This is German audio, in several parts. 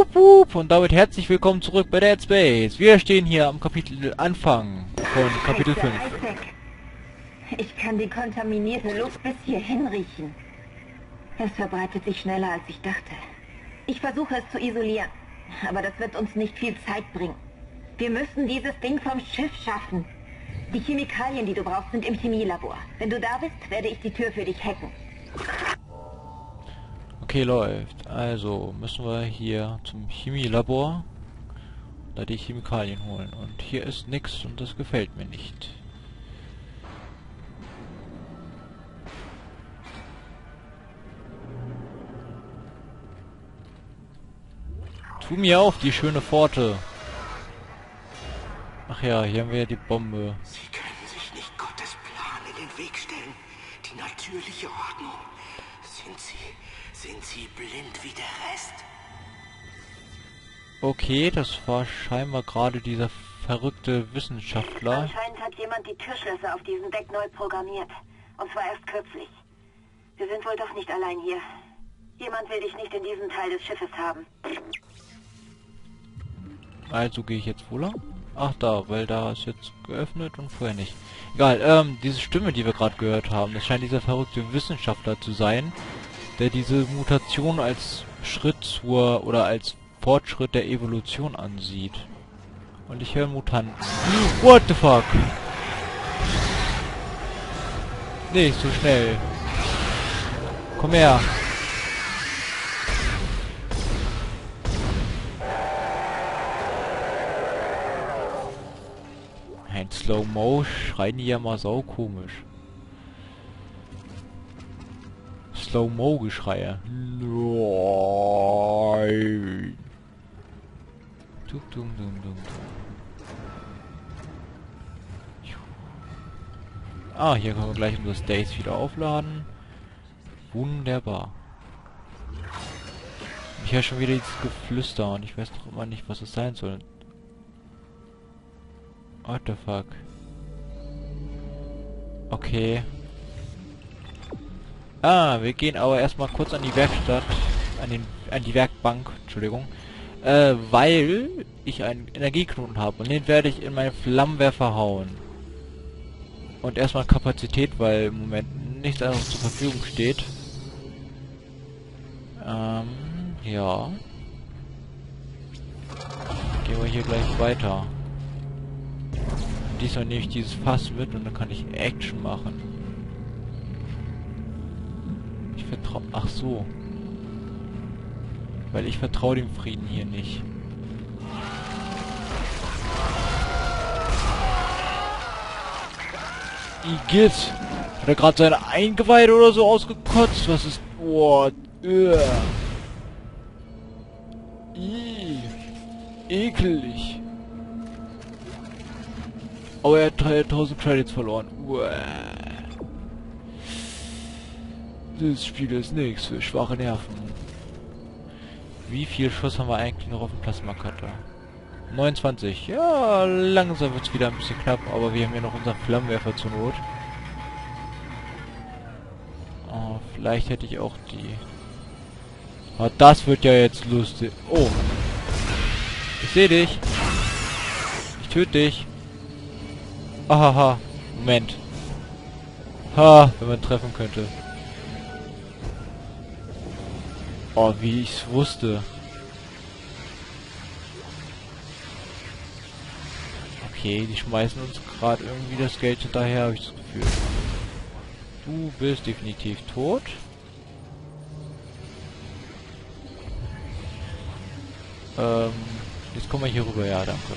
Wup, und damit herzlich willkommen zurück bei Dead Space. Wir stehen hier am Kapitel Anfang von Kapitel 5. Isaac. Ich kann die kontaminierte Luft bis hierhin riechen. Es verbreitet sich schneller, als ich dachte. Ich versuche es zu isolieren, aber das wird uns nicht viel Zeit bringen. Wir müssen dieses Ding vom Schiff schaffen. Die Chemikalien, die du brauchst, sind im Chemielabor. Wenn du da bist, werde ich die Tür für dich hacken. Okay, läuft. Also müssen wir hier zum Chemielabor, da die Chemikalien holen. Und hier ist nix und das gefällt mir nicht. Tu mir auf, die schöne Pforte. Ach ja, hier haben wir ja die Bombe. Sie können sich nicht Gottes Plan in den Weg stellen. Die natürliche Ordnung. Sind Sie blind wie der Rest? Okay, das war scheinbar gerade dieser verrückte Wissenschaftler. Anscheinend hat jemand die Türschlösser auf diesem Deck neu programmiert. Und zwar erst kürzlich. Wir sind wohl doch nicht allein hier. Jemand will dich nicht in diesem Teil des Schiffes haben. Also gehe ich jetzt wo lang? Ach da, weil da ist jetzt geöffnet und vorher nicht. Egal, diese Stimme, die wir gerade gehört haben, das scheint dieser verrückte Wissenschaftler zu sein, der diese Mutation als Schritt zur oder als Fortschritt der Evolution ansieht. Und ich höre Mutanten. What the fuck? Nicht so schnell. Komm her. Ein Slow-Mo schreien die ja mal sau komisch. Slow-Mo-Geschreie. Nein. Dum, dum, dum, dum, dum. Ah, hier können wir gleich unser Stays wieder aufladen. Wunderbar. Ich höre schon wieder dieses Geflüster und ich weiß noch immer nicht, was es sein soll. What the fuck? Okay. Ah, wir gehen aber erstmal kurz an die Werkstatt, an die Werkbank, Entschuldigung, weil ich einen Energieknoten habe und den werde ich in meinen Flammenwerfer hauen. Und erstmal Kapazität, weil im Moment nichts anderes zur Verfügung steht. Ja. Gehen wir hier gleich weiter. Diesmal nehme ich dieses Fass mit und dann kann ich Action machen. Ich vertraue... Ach so. Weil ich vertraue dem Frieden hier nicht. Igitt! Hat er gerade seine Eingeweide oder so ausgekotzt? Was ist... Boah... Ekelig. Aber er hat 1000 Credits verloren. Uah. Das Spiel ist nichts für schwache Nerven. Wie viel Schuss haben wir eigentlich noch auf dem Plasma-Cutter? 29. Ja, langsam wird es wieder ein bisschen knapp, aber wir haben ja noch unseren Flammenwerfer zur Not. Oh, vielleicht hätte ich auch die... Oh, das wird ja jetzt lustig. Oh. Ich sehe dich. Ich töte dich. Ahaha. Moment. Ha, wenn man treffen könnte. Oh, wie ich's wusste. Okay, die schmeißen uns gerade irgendwie das Geld hinterher, habe ich das Gefühl. Du bist definitiv tot. Jetzt kommen wir hier rüber, ja, danke.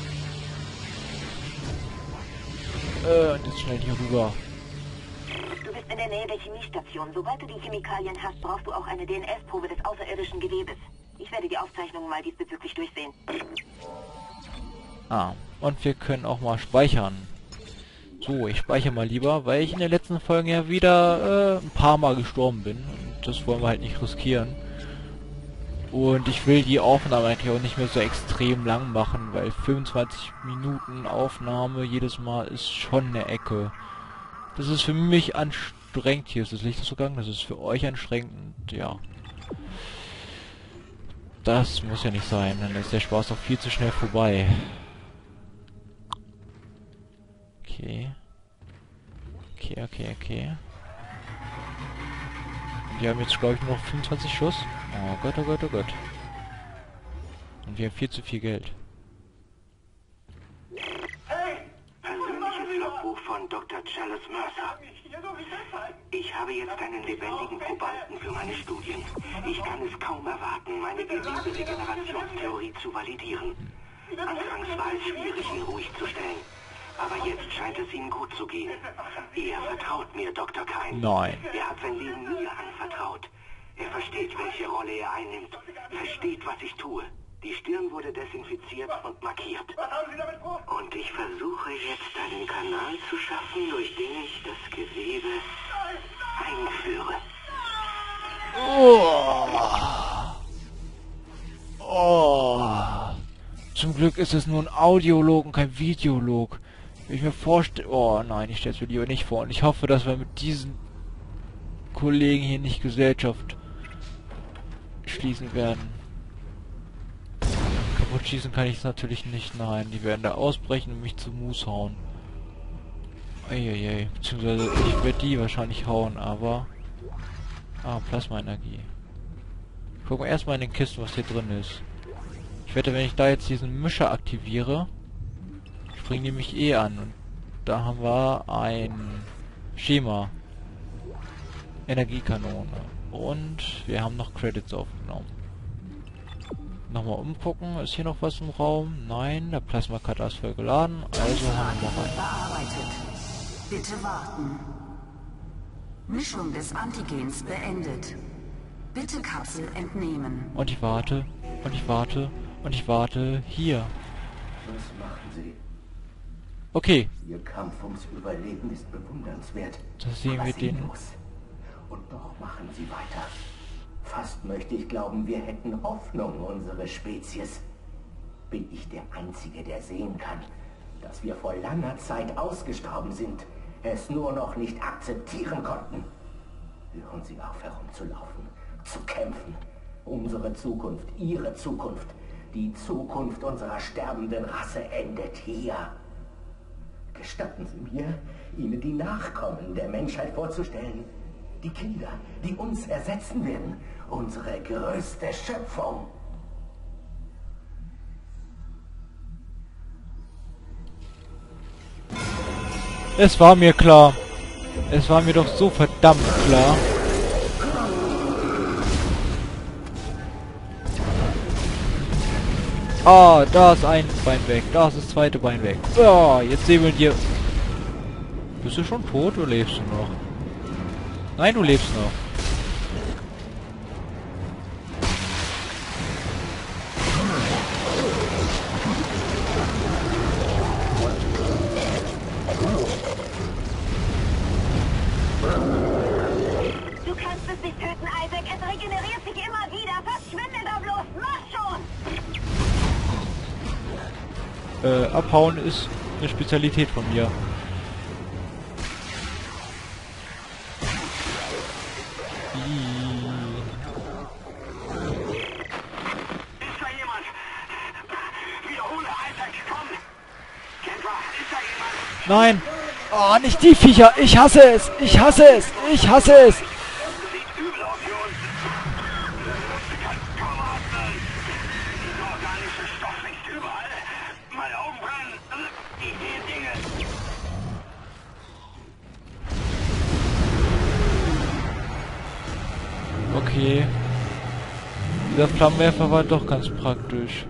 Und jetzt schnell hier rüber. Du bist in der Nähe der Chemiestation. Sobald du die Chemikalien hast, brauchst du auch eine DNS-Probe des außerirdischen Gewebes. Ich werde die Aufzeichnungen mal diesbezüglich durchsehen. Ah, und wir können auch mal speichern. So, ich speichere mal lieber, weil ich in der letzten Folge ja wieder ein paar Mal gestorben bin. Und das wollen wir halt nicht riskieren. Und ich will die Aufnahme eigentlich auch nicht mehr so extrem lang machen, weil 25 Minuten Aufnahme jedes Mal ist schon eine Ecke. Das ist für mich anstrengend. Hier ist das Licht ausgegangen, das ist für euch anstrengend. Und ja. Das muss ja nicht sein, dann ist der Spaß doch viel zu schnell vorbei. Okay. Okay. Wir haben jetzt, glaube ich, nur noch 25 Schuss. Oh Gott, oh Gott, oh Gott. Und wir haben viel zu viel Geld. Persönliches Logbuch von Dr. Chalice Mercer. Ich habe jetzt einen lebendigen Probanden für meine Studien. Ich kann es kaum erwarten, meine Geweberegenerationstheorie zu validieren. Anfangs war es schwierig, ihn ruhig zu stellen. Aber jetzt scheint es ihm gut zu gehen. Er vertraut mir, Dr. Kyne. Nein. Er hat sein Leben mir anvertraut. Er versteht, welche Rolle er einnimmt. Versteht, was ich tue. Die Stirn wurde desinfiziert und markiert. Und ich versuche jetzt einen Kanal zu schaffen, durch den ich das Gewebe einführe. Zum Glück ist es nur ein Audiolog und kein Videolog. Wenn ich mir vorstelle... Oh nein, ich stelle es mir lieber nicht vor. Und ich hoffe, dass wir mit diesen Kollegen hier nicht Gesellschaft schließen werden. Kaputt schießen kann ich es natürlich nicht. Nein, die werden da ausbrechen und mich zu Mus hauen. Eieiei. Beziehungsweise ich werde die wahrscheinlich hauen, aber... Ah, Plasmaenergie. Gucken wir erstmal in den Kisten, was hier drin ist. Ich wette, wenn ich da jetzt diesen Mischer aktiviere, springen die mich eh an. Und da haben wir ein Schema. Energiekanone. Und wir haben noch Credits aufgenommen. Nochmal umgucken. Ist hier noch was im Raum? Nein, der Plasma-Cutter ist voll geladen. Also haben wir noch einen. Bearbeitet. Bitte warten. Mischung des Antigens beendet. Bitte Kapsel entnehmen. Und ich warte. Und ich warte. Und ich warte. Hier. Was machen Sie? Okay. Ihr Kampf ums Überleben ist bewundernswert. Da sehen wir den. Und doch machen Sie weiter. Fast möchte ich glauben, wir hätten Hoffnung, unsere Spezies. Bin ich der Einzige, der sehen kann, dass wir vor langer Zeit ausgestorben sind, es nur noch nicht akzeptieren konnten. Hören Sie auf, herumzulaufen, zu kämpfen. Unsere Zukunft, Ihre Zukunft, die Zukunft unserer sterbenden Rasse endet hier. Gestatten Sie mir, Ihnen die Nachkommen der Menschheit vorzustellen. Die Kinder, die uns ersetzen werden. Unsere größte Schöpfung. Es war mir klar. Es war mir doch so verdammt klar. Ah, da ist ein Bein weg. Da ist das zweite Bein weg. Ah, jetzt sehen wir dir. Bist du schon tot oder lebst du noch? Nein, du lebst noch. Du kannst es nicht töten, Isaac. Es regeneriert sich immer wieder. Verschwinde da bloß. Mach schon! Abhauen ist eine Spezialität von mir. Ist da jemand? Wiederhole, Isaac, komm! Kendra, ist da jemand? Nein! Oh, nicht die Viecher! Ich hasse es! Ich hasse es! Ich hasse es! Sieht übel aus für uns. Du kannst kaum atmen. Dieser organische Stoff liegt überall. Meine Augen brennen. Ich sehe Dinge. Okay. Dieser Flammenwerfer war doch ganz praktisch.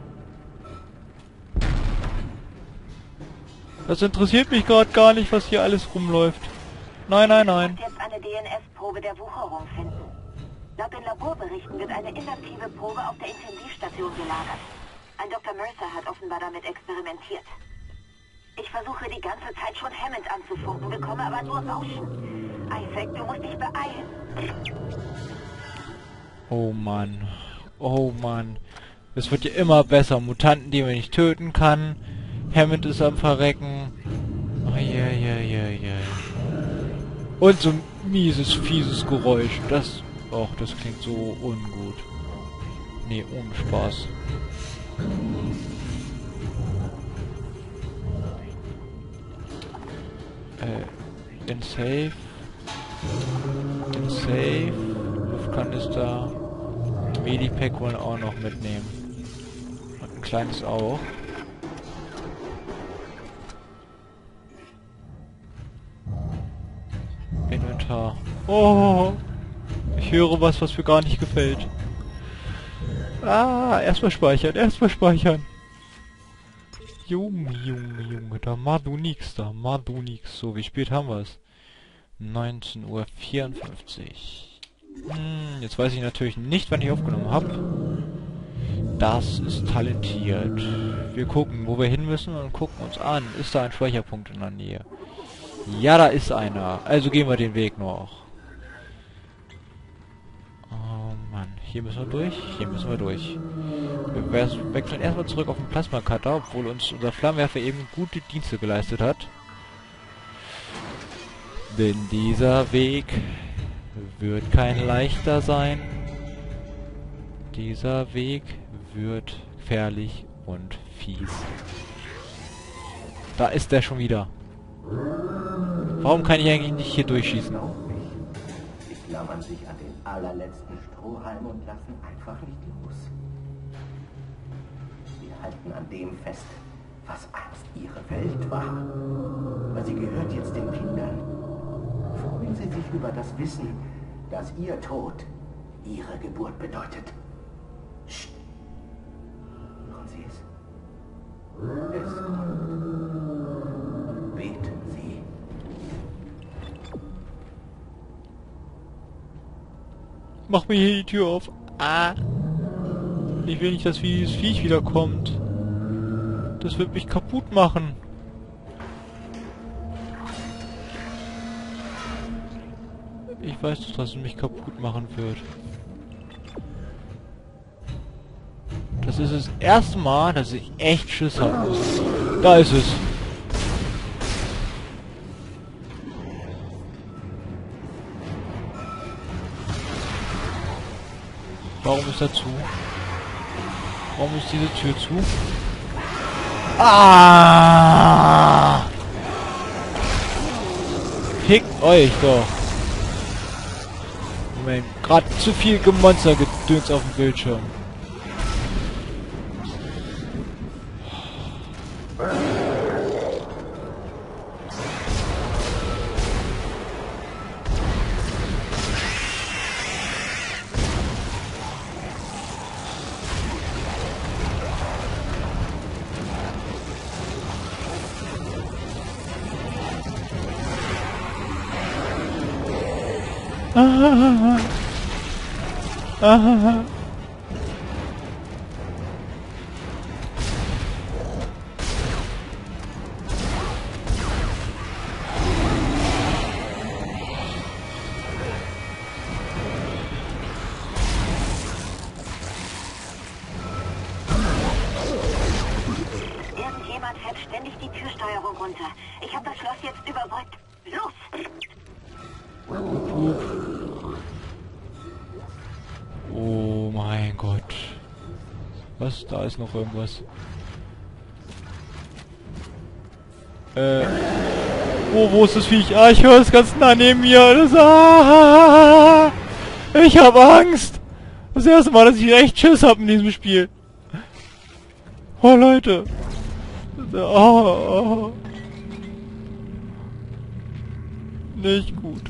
Das interessiert mich gerade gar nicht, was hier alles rumläuft. Nein, nein, nein. Ich muss jetzt eine DNS-Probe der Wucherung finden. Laut den Laborberichten wird eine inaktive Probe auf der Intensivstation gelagert. Ein Dr. Mercer hat offenbar damit experimentiert. Ich versuche die ganze Zeit schon Hammond anzufunken, bekomme aber nur Rauschen. Isaac, du musst dich beeilen. Oh Mann. Oh Mann. Es wird ja immer besser. Mutanten, die man nicht töten kann. Hammond ist am Verrecken. Eieieiei. Und so ein mieses, fieses Geräusch. Das... Och, das klingt so ungut. Nee, ohne Spaß. Den Safe. Den Safe. Luftkanister. Medipack wollen wir auch noch mitnehmen. Und ein kleines auch. Inventar. Oh! Ich höre was mir gar nicht gefällt. Ah, erstmal speichern, erstmal speichern. Junge, Junge, Junge, da mach du nix, da mach du nix. So, wie spät haben wir es? 19:54 Uhr. Jetzt weiß ich natürlich nicht, wann ich aufgenommen habe. Das ist talentiert. Wir gucken, wo wir hin müssen und gucken uns an. Ist da ein Speicherpunkt in der Nähe? Ja, da ist einer. Also gehen wir den Weg noch. Oh Mann, hier müssen wir durch. Hier müssen wir durch. Wir wechseln erstmal zurück auf den Plasma-Cutter, obwohl uns unser Flammenwerfer eben gute Dienste geleistet hat. Denn dieser Weg wird kein leichter sein. Dieser Weg wird gefährlich und fies. Da ist der schon wieder. Warum kann ich eigentlich nicht hier durchschießen? Sie klammern sich an den allerletzten Strohhalm und lassen einfach nicht los. Sie halten an dem fest, was einst ihre Welt war. Aber sie gehört jetzt den Kindern. Freuen Sie sich über das Wissen, dass Ihr Tod Ihre Geburt bedeutet. Psst. Hören Sie es? Es kommt. Beten Sie. Mach mir hier die Tür auf. Ah. Ich will nicht, dass dieses Viech wiederkommt. Das wird mich kaputt machen. Ich weiß doch, dass es mich kaputt machen wird. Das ist das erste Mal, dass ich echt Schiss habe. Da ist es. Warum ist er zu? Warum ist diese Tür zu? Ah! Fickt euch doch. Moment, gerade zu viel Gemonster-Gedöns auf dem Bildschirm. Ah, ah, Irgendjemand fährt ständig die Türsteuerung runter. Ich habe das Schloss jetzt überbrückt. Los! Oh mein Gott. Was? Da ist noch irgendwas. Wo ist das Viech? Ah, ich höre es ganz nah neben mir. Das, ich habe Angst. Das erste Mal, dass ich echt Schiss habe in diesem Spiel. Oh, Leute. Oh. Nicht gut.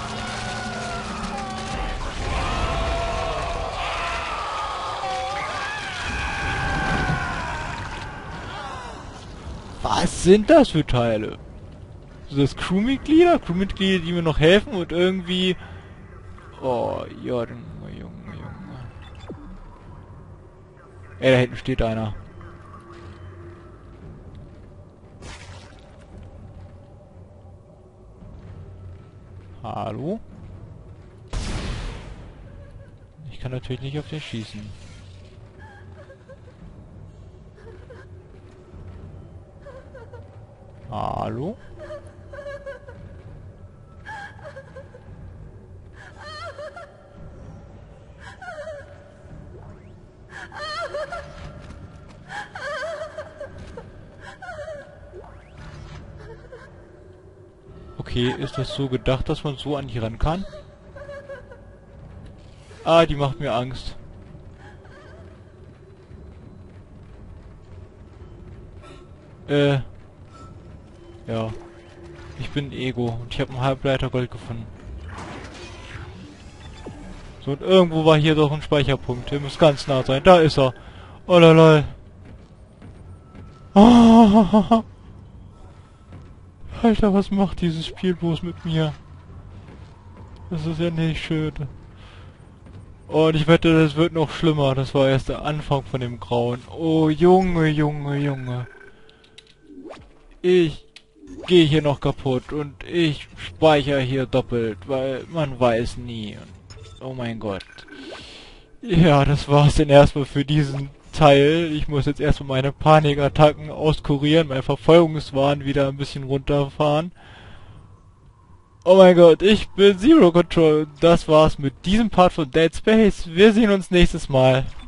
Was sind das für Teile? Sind das Crewmitglieder? Crewmitglieder, die mir noch helfen und irgendwie... Oh, ja, Junge. Ey, da hinten steht einer. Hallo? Ich kann natürlich nicht auf den schießen. Hallo? Okay, ist das so gedacht, dass man so an die ran kann? Ah, die macht mir Angst. Ja. Ich bin Ego und ich habe ein Halbleiter Gold gefunden. So, und irgendwo war hier doch ein Speicherpunkt. Der muss ganz nah sein. Da ist er. Oh lol. Ah, Alter, was macht dieses Spiel bloß mit mir? Das ist ja nicht schön. Und ich wette, das wird noch schlimmer. Das war erst der Anfang von dem Grauen. Oh, Junge, Junge, Junge. Ich gehe hier noch kaputt und ich speichere hier doppelt, weil man weiß nie. Oh mein Gott. Ja, das war's denn erstmal für diesen Teil. Ich muss jetzt erstmal meine Panikattacken auskurieren, mein Verfolgungswahn wieder ein bisschen runterfahren. Oh mein Gott, ich bin Zero Control. Das war's mit diesem Part von Dead Space. Wir sehen uns nächstes Mal.